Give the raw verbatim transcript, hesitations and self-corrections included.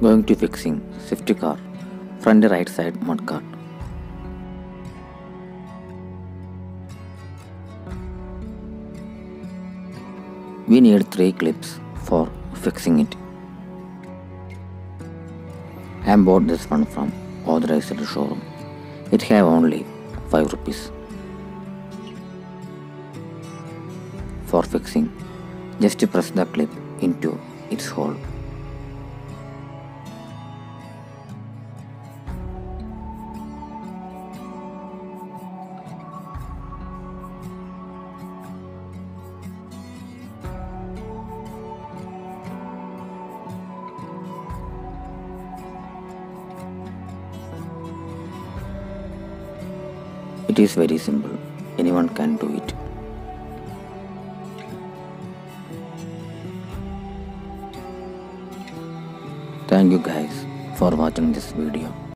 Going to fixing safety car, front right side mud guard. We need three clips for fixing it. I bought this one from authorized showroom. It have only five rupees. For fixing, just press the clip into its hole. It is very simple. Anyone can do it. Thank you guys for watching this video.